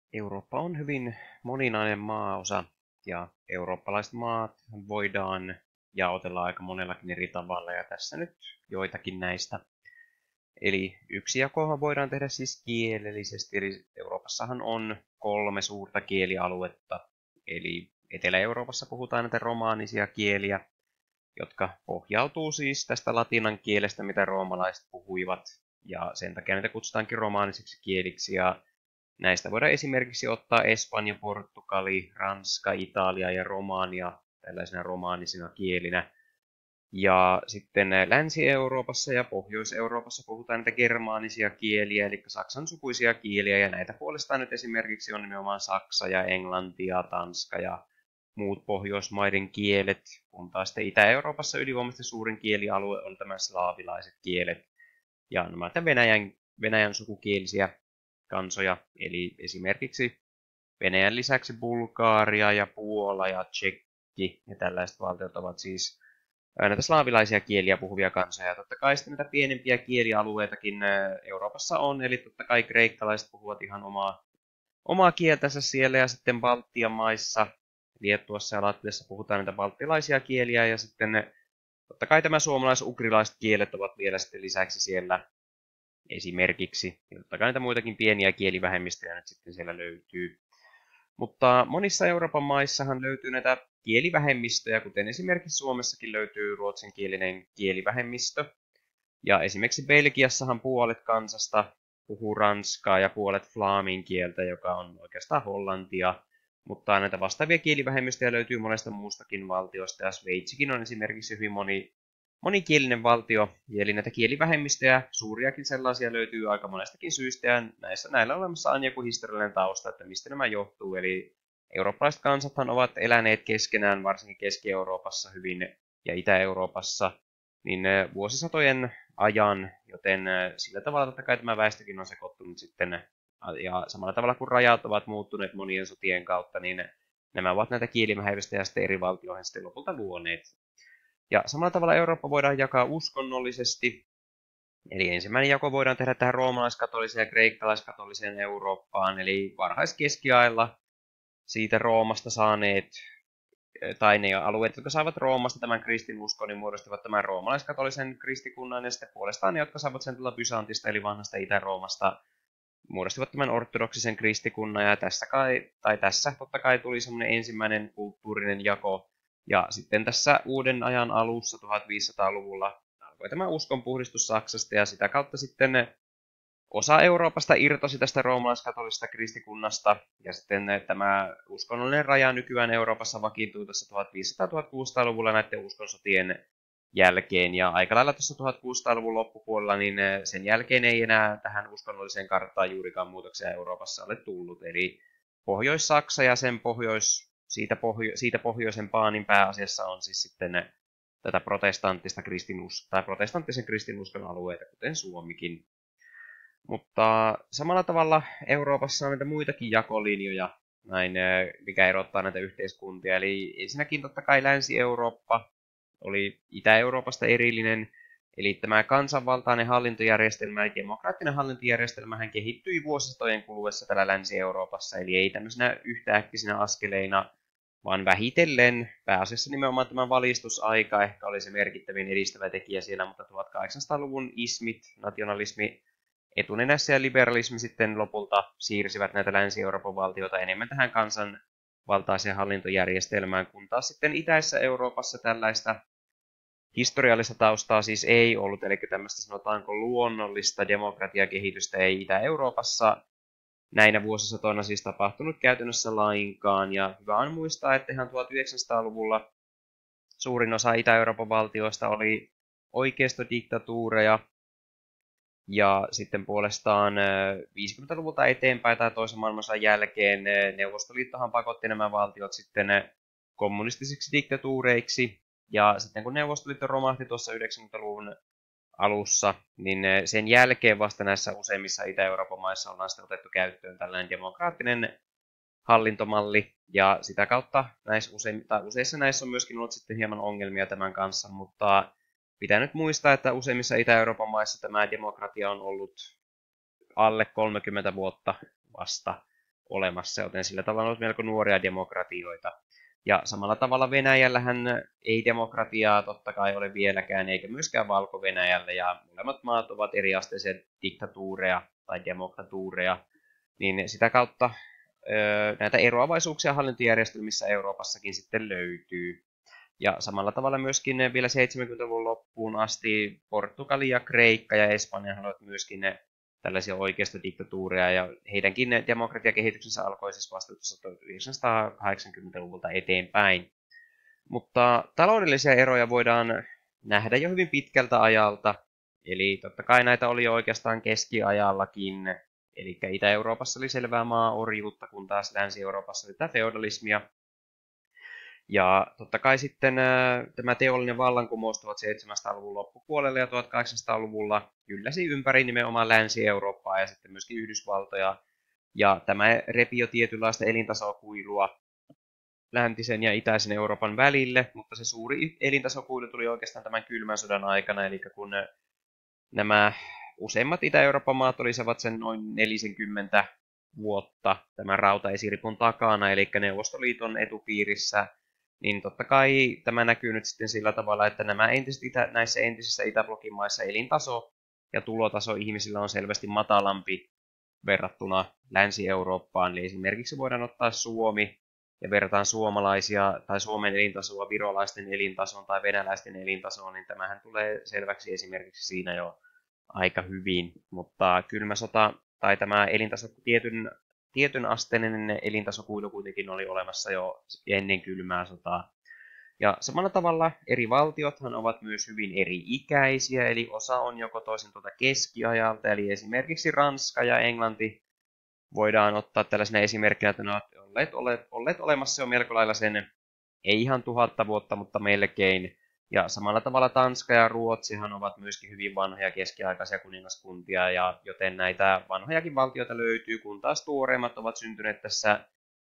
Eurooppa on hyvin moninainen maaosa ja eurooppalaiset maat voidaan jaotella aika monellakin eri tavalla ja tässä nyt joitakin näistä. Eli yksi jakohan voidaan tehdä siis kielellisesti, eli Euroopassahan on 3 suurta kielialuetta, eli Etelä-Euroopassa puhutaan näitä romaanisia kieliä, jotka pohjautuu siis tästä latinan kielestä, mitä roomalaiset puhuivat, ja sen takia niitä kutsutaankin romaanisiksi kieliksi, ja näistä voidaan esimerkiksi ottaa Espanja, Portugali, Ranska, Italia ja Romania tällaisina romaanisina kielinä. Ja sitten Länsi-Euroopassa ja Pohjois-Euroopassa puhutaan näitä germaanisia kieliä, eli saksan sukuisia kieliä, ja näitä puolestaan nyt esimerkiksi on nimenomaan Saksa ja Englanti ja Tanska ja muut Pohjoismaiden kielet, kun taas sitten Itä-Euroopassa ylivoimaisesti suurin kielialue on tämä slaavilaiset kielet, ja nämä Venäjän sukukielisiä kansoja, eli esimerkiksi Venäjän lisäksi Bulgaaria ja Puola ja Tšekki ja tällaiset valtiot ovat siis näitä slaavilaisia kieliä puhuvia kansoja. Ja totta kai sitten näitä pienempiä kielialueitakin Euroopassa on, eli totta kai kreikkalaiset puhuvat ihan omaa kieltänsä siellä, ja sitten Baltian maissa, Liettuassa ja Latviassa puhutaan näitä balttilaisia kieliä, ja sitten totta kai tämä suomalais-ugrilaiset kielet ovat vielä sitten lisäksi siellä esimerkiksi. Ja totta kai näitä muitakin pieniä kielivähemmistöjä nyt sitten siellä löytyy. Mutta monissa Euroopan maissahan löytyy näitä kielivähemmistöjä, kuten esimerkiksi Suomessakin löytyy ruotsinkielinen kielivähemmistö. Ja esimerkiksi Belgiassahan puolet kansasta puhuu ranskaa ja puolet flaamin kieltä, joka on oikeastaan hollantia. Mutta näitä vastaavia kielivähemmistöjä löytyy monesta muustakin valtiosta, ja Sveitsikin on esimerkiksi hyvin monikielinen valtio, eli näitä kielivähemmistöjä, suuriakin sellaisia löytyy aika monestakin syystä, ja näillä on olemassa aina joku historiallinen tausta, että mistä nämä johtuu. Eli eurooppalaiset kansathan ovat eläneet keskenään, varsinkin Keski-Euroopassa hyvin ja Itä-Euroopassa, niin vuosisatojen ajan, joten sillä tavalla totta kai tämä väestökin on sekoittunut sitten, ja samalla tavalla kuin rajat ovat muuttuneet monien sotien kautta, niin nämä ovat näitä kielivähemmistöjä sitten eri valtioihin sitten lopulta luoneet. Ja samalla tavalla Eurooppa voidaan jakaa uskonnollisesti. Eli ensimmäinen jako voidaan tehdä tähän roomalaiskatoliseen ja kreikkalaiskatoliseen Eurooppaan. Eli varhaiskeskiailla siitä Roomasta saaneet, tai ne alueet, jotka saivat Roomasta tämän kristinuskon, niin muodostivat tämän roomalaiskatolisen kristikunnan, ja sitten puolestaan ne, jotka saivat sen tuolta Bysantista, eli vanhasta Itä-Roomasta, muodostivat tämän ortodoksisen kristikunnan, ja tässä totta kai tuli semmoinen ensimmäinen kulttuurinen jako. Ja sitten tässä uuden ajan alussa 1500-luvulla alkoi tämä uskonpuhdistus Saksasta, ja sitä kautta sitten osa Euroopasta irtosi tästä roomalaiskatolisesta kristikunnasta, ja sitten tämä uskonnollinen raja nykyään Euroopassa vakiintui tässä 1500-1600-luvulla näiden uskonsotien jälkeen, ja aika lailla tuossa 1600-luvun loppupuolella, niin sen jälkeen ei enää tähän uskonnolliseen karttaan juurikaan muutoksia Euroopassa ole tullut, eli Pohjois-Saksa ja siitä pohjoisempaa, niin pääasiassa on siis sitten tätä protestanttisen kristinuskon alueita, kuten Suomikin. Mutta samalla tavalla Euroopassa on näitä muitakin jakolinjoja, mikä erottaa näitä yhteiskuntia. Eli ensinnäkin totta kai Länsi-Eurooppa oli Itä-Euroopasta erillinen, eli tämä kansanvaltainen hallintojärjestelmä ja demokraattinen hallintojärjestelmähän kehittyi vuosisatojen kuluessa täällä Länsi-Euroopassa, eli ei tämmöisenä yhtäkkisinä askeleina, vaan vähitellen, pääasiassa nimenomaan tämä valistusaika ehkä oli se merkittävin edistävä tekijä siellä, mutta 1800-luvun ismit, nationalismi, etunenässä ja liberalismi sitten lopulta siirsivät näitä Länsi-Euroopan valtioita enemmän tähän kansanvaltaiseen hallintojärjestelmään, kun taas sitten Itäisessä Euroopassa tällaista historiallista taustaa siis ei ollut, eli tämmöistä sanotaanko luonnollista demokratiakehitystä ei Itä-Euroopassa näinä vuosisatoina siis tapahtunut käytännössä lainkaan, ja hyvä on muistaa, että ihan 1900-luvulla suurin osa Itä-Euroopan valtioista oli oikeistodiktatuureja, ja sitten puolestaan 50-luvulta eteenpäin tai toisen maailmansodan jälkeen Neuvostoliittohan pakotti nämä valtiot sitten kommunistisiksi diktatuureiksi. Ja sitten kun Neuvostoliitto romahti tuossa 90-luvun alussa, niin sen jälkeen vasta näissä useimmissa Itä-Euroopan maissa ollaan sitten otettu käyttöön tällainen demokraattinen hallintomalli. Ja sitä kautta useissa näissä on myöskin ollut sitten hieman ongelmia tämän kanssa, mutta pitää nyt muistaa, että useimmissa Itä-Euroopan maissa tämä demokratia on ollut alle 30 vuotta vasta olemassa, joten sillä tavalla on melko nuoria demokratioita. Ja samalla tavalla Venäjällähän ei demokratiaa totta kai ole vieläkään, eikä myöskään Valko-Venäjällä, ja molemmat maat ovat eriasteisia diktatuureja tai demokratuureja, niin sitä kautta näitä eroavaisuuksia hallintojärjestelmissä Euroopassakin sitten löytyy. Ja samalla tavalla myöskin vielä 70-luvun loppuun asti Portugali ja Kreikka ja Espanja olivat myöskin tällaisia oikeistodiktatuureja, ja heidänkin demokratiakehityksensä alkoi siis vasta 1980-luvulta eteenpäin. Mutta taloudellisia eroja voidaan nähdä jo hyvin pitkältä ajalta, eli totta kai näitä oli jo oikeastaan keskiajallakin, eli Itä-Euroopassa oli selvää maaorjuutta, kun taas Länsi-Euroopassa oli tämä feodalismia. Ja totta kai sitten tämä teollinen vallankumous 1700-luvun loppupuolella ja 1800-luvulla ylläsi ympäri nimenomaan Länsi-Eurooppaa ja sitten myöskin Yhdysvaltoja. Ja tämä repi jo tietynlaista elintasokuilua läntisen ja itäisen Euroopan välille, mutta se suuri elintasokuilu tuli oikeastaan tämän kylmän sodan aikana, eli kun nämä useimmat Itä-Euroopan maat olisivat sen noin 40 vuotta tämän rautaesiripun takana, eli Neuvostoliiton etupiirissä, niin totta kai tämä näkyy nyt sitten sillä tavalla, että näissä entisissä Itäblokin maissa elintaso ja tulotaso ihmisillä on selvästi matalampi verrattuna Länsi-Eurooppaan. Eli esimerkiksi voidaan ottaa Suomi ja verrataan suomalaisia tai Suomen elintasoa virolaisten elintasoon tai venäläisten elintasoon, niin tämähän tulee selväksi esimerkiksi siinä jo aika hyvin. Mutta kylmä sota tai tämä elintaso, tietyn asteinen elintasokuilu kuitenkin oli olemassa jo ennen kylmää sotaa. Ja samalla tavalla eri valtiothan ovat myös hyvin eri-ikäisiä, eli osa on joko toisin tuota keskiajalta, eli esimerkiksi Ranska ja Englanti voidaan ottaa tällaisena esimerkkinä, että ne ovat olleet olemassa jo melko lailla sen, ei ihan 1000 vuotta, mutta melkein. Ja samalla tavalla Tanska ja Ruotsihan ovat myöskin hyvin vanhoja keskiaikaisia kuningaskuntia, ja joten näitä vanhojakin valtioita löytyy, kun taas tuoreimmat ovat syntyneet tässä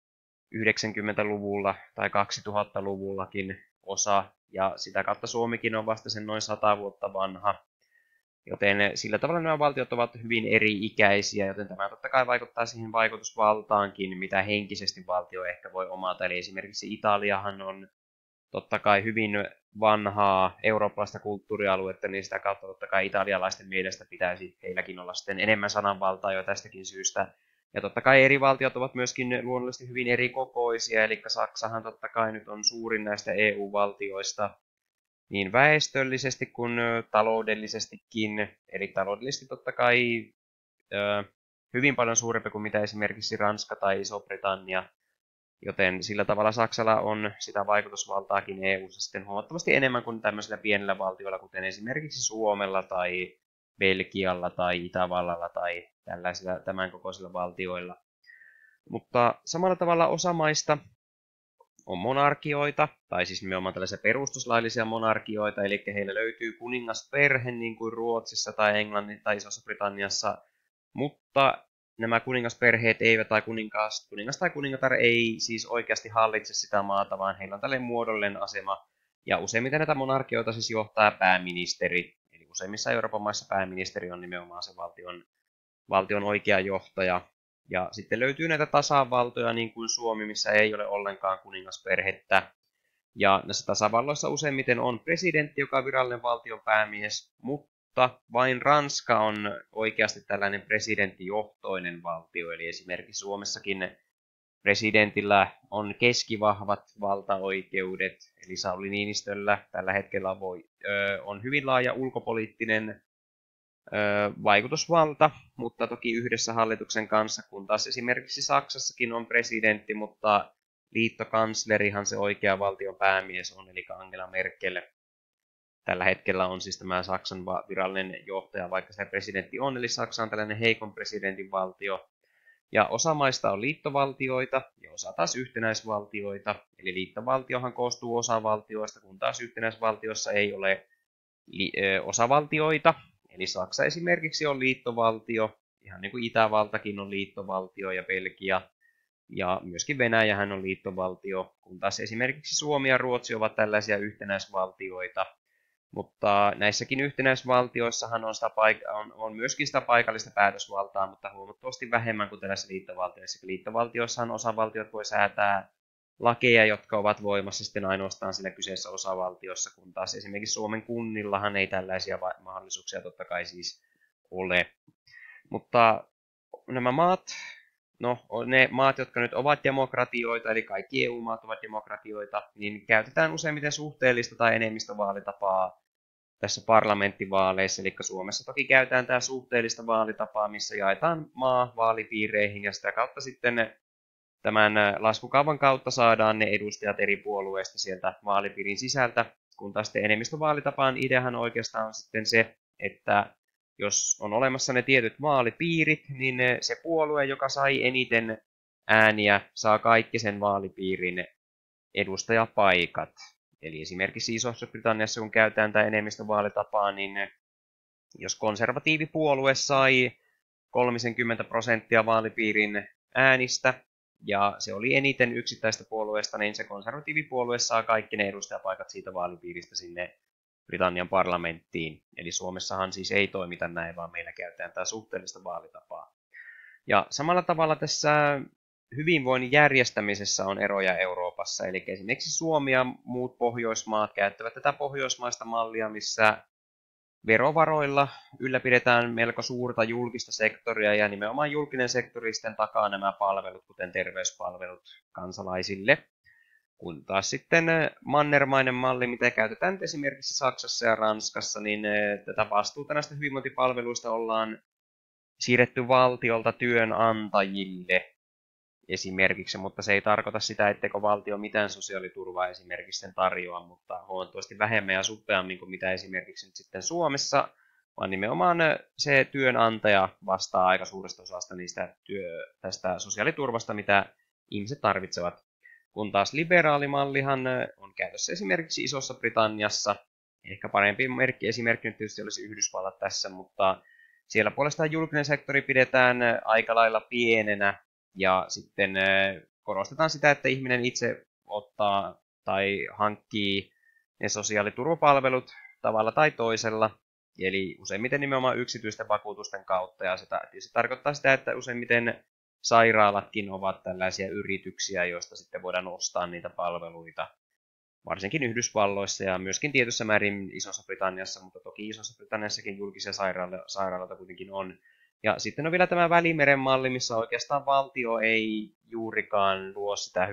90-luvulla tai 2000-luvullakin osa, ja sitä kautta Suomikin on vasta sen noin 100 vuotta vanha. Joten sillä tavalla nämä valtiot ovat hyvin eri-ikäisiä, joten tämä totta kai vaikuttaa siihen vaikutusvaltaankin, mitä henkisesti valtio ehkä voi omata. Eli esimerkiksi Italiahan on totta kai hyvin vanhaa eurooppalaista kulttuurialuetta, niin sitä kautta totta kai italialaisten mielestä pitäisi heilläkin olla sitten enemmän sananvaltaa jo tästäkin syystä. Ja totta kai eri valtiot ovat myöskin luonnollisesti hyvin eri kokoisia, eli Saksahan totta kai nyt on suurin näistä EU-valtioista, niin väestöllisesti kuin taloudellisestikin. Eli taloudellisesti totta kai hyvin paljon suurempi kuin mitä esimerkiksi Ranska tai Iso-Britannia. Joten sillä tavalla Saksalla on sitä vaikutusvaltaakin EU:ssa sitten huomattavasti enemmän kuin tämmöisillä pienillä valtioilla, kuten esimerkiksi Suomella tai Belgialla tai Itävallalla tai tällaisilla tämän kokoisilla valtioilla. Mutta samalla tavalla osa maista on monarkioita, tai siis nimenomaan tällaisia perustuslaillisia monarkioita, eli heillä löytyy kuningasperhe niin kuin Ruotsissa tai Englannin tai Isossa-Britanniassa, mutta nämä kuningasperheet eivät, tai kuningas tai kuningatar ei siis oikeasti hallitse sitä maata, vaan heillä on tällainen muodollinen asema, ja useimmiten näitä monarkioita siis johtaa pääministeri, eli useimmissa Euroopan maissa pääministeri on nimenomaan se valtion oikea johtaja. Ja sitten löytyy näitä tasavaltoja, niin kuin Suomi, missä ei ole ollenkaan kuningasperhettä. Ja näissä tasavalloissa useimmiten on presidentti, joka on virallinen valtion päämies, mutta vain Ranska on oikeasti tällainen presidenttijohtoinen valtio. Eli esimerkiksi Suomessakin presidentillä on keskivahvat valtaoikeudet, eli Sauli Niinistöllä tällä hetkellä on hyvin laaja ulkopoliittinen vaikutusvalta, mutta toki yhdessä hallituksen kanssa, kun taas esimerkiksi Saksassakin on presidentti, mutta liittokanslerihan se oikea valtion päämies on, eli Angela Merkel. Tällä hetkellä on siis tämä Saksan virallinen johtaja, vaikka se presidentti on, eli Saksa on tällainen heikon presidentin valtio. Ja osa maista on liittovaltioita ja osa taas yhtenäisvaltioita, eli liittovaltiohan koostuu osavaltioista, kun taas yhtenäisvaltiossa ei ole osavaltioita. Eli Saksa esimerkiksi on liittovaltio, ihan niin kuin Itävaltakin on liittovaltio ja Belgia, ja myöskin Venäjähän on liittovaltio, kun taas esimerkiksi Suomi ja Ruotsi ovat tällaisia yhtenäisvaltioita. Mutta näissäkin yhtenäisvaltioissahan on myöskin sitä paikallista päätösvaltaa, mutta huomattavasti vähemmän kuin tällaisissa liittovaltioissa. Liittovaltioissahan osavaltiot voi säätää lakeja, jotka ovat voimassa sitten ainoastaan siinä kyseessä osavaltiossa, kun taas esimerkiksi Suomen kunnillahan ei tällaisia mahdollisuuksia totta kai siis ole. Mutta nämä maat, no ne maat, jotka nyt ovat demokratioita, eli kaikki EU-maat ovat demokratioita, niin käytetään useimmiten suhteellista tai enemmistövaalitapaa tässä parlamenttivaaleissa, eli Suomessa toki käytetään tämä suhteellista vaalitapaa, missä jaetaan maa vaalipiireihin, ja sitä kautta sitten tämän laskukaavan kautta saadaan ne edustajat eri puolueista sieltä vaalipiirin sisältä, kun taas sitten enemmistövaalitapaan ideahan oikeastaan on sitten se, että jos on olemassa ne tietyt vaalipiirit, niin se puolue, joka sai eniten ääniä, saa kaikki sen vaalipiirin edustajapaikat. Eli esimerkiksi Isossa-Britanniassa, kun käytetään tämä enemmistövaalitapaa, niin jos konservatiivipuolue sai 30% vaalipiirin äänistä, ja se oli eniten yksittäistä puolueesta, niin se konservatiivipuolue saa kaikki ne edustajapaikat siitä vaalipiiristä sinne Britannian parlamenttiin. Eli Suomessahan siis ei toimita näin, vaan meillä käytetään tämä suhteellista vaalitapaa. Ja samalla tavalla tässä hyvinvoinnin järjestämisessä on eroja Euroopassa. Eli esimerkiksi Suomi ja muut Pohjoismaat käyttävät tätä pohjoismaista mallia, missä verovaroilla ylläpidetään melko suurta julkista sektoria, ja nimenomaan julkinen sektori sitten takaa nämä palvelut, kuten terveyspalvelut kansalaisille. Kun taas sitten mannermainen malli, mitä käytetään esimerkiksi Saksassa ja Ranskassa, niin tätä vastuuta näistä hyvinvointipalveluista ollaan siirretty valtiolta työnantajille esimerkiksi, mutta se ei tarkoita sitä, etteikö valtio mitään sosiaaliturvaa esimerkiksi sen tarjoa, mutta huomattavasti vähemmän ja suppeammin kuin mitä esimerkiksi nyt sitten Suomessa, vaan nimenomaan se työnantaja vastaa aika suuresta osasta tästä sosiaaliturvasta, mitä ihmiset tarvitsevat. Kun taas liberaalimallihan on käytössä esimerkiksi Isossa Britanniassa, ehkä parempi esimerkki nyt tietysti olisi Yhdysvallat tässä, mutta siellä puolestaan julkinen sektori pidetään aika lailla pienenä, ja sitten korostetaan sitä, että ihminen itse ottaa tai hankkii ne sosiaaliturvapalvelut tavalla tai toisella, eli useimmiten nimenomaan yksityisten vakuutusten kautta, ja se tarkoittaa sitä, että useimmiten sairaalatkin ovat tällaisia yrityksiä, joista sitten voidaan ostaa niitä palveluita, varsinkin Yhdysvalloissa ja myöskin tietyssä määrin Isossa Britanniassa, mutta toki Isossa Britanniassakin julkisia sairaaloita kuitenkin on. Ja sitten on vielä tämä Välimeren malli, missä oikeastaan valtio ei juurikaan luo sitä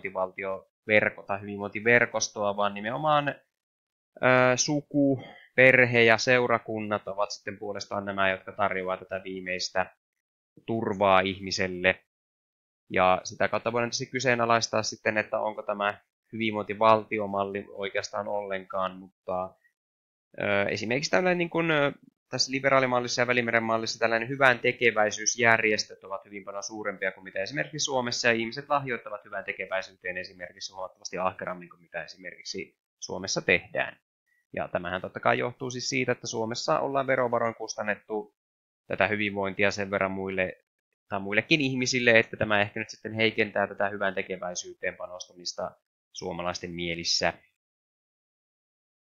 hyvinvointiverkostoa, vaan nimenomaan suku, perhe ja seurakunnat ovat sitten puolestaan nämä, jotka tarjoavat tätä viimeistä turvaa ihmiselle. Ja sitä kautta voidaan tietysti kyseenalaistaa sitten, että onko tämä hyvinvointivaltiomalli oikeastaan ollenkaan, mutta esimerkiksi tällainen niin kuin tässä liberaalimallissa ja Välimeren mallissa tällainen hyvän tekeväisyysjärjestöt ovat hyvin paljon suurempia kuin mitä esimerkiksi Suomessa, ja ihmiset lahjoittavat hyvän tekeväisyyteen esimerkiksi huomattavasti ahkerammin kuin mitä esimerkiksi Suomessa tehdään. Ja tämähän totta kai johtuu siis siitä, että Suomessa ollaan verovaroin kustannettu tätä hyvinvointia sen verran muillekin ihmisille, että tämä ehkä nyt sitten heikentää tätä hyvän tekeväisyyteen panostamista suomalaisten mielissä.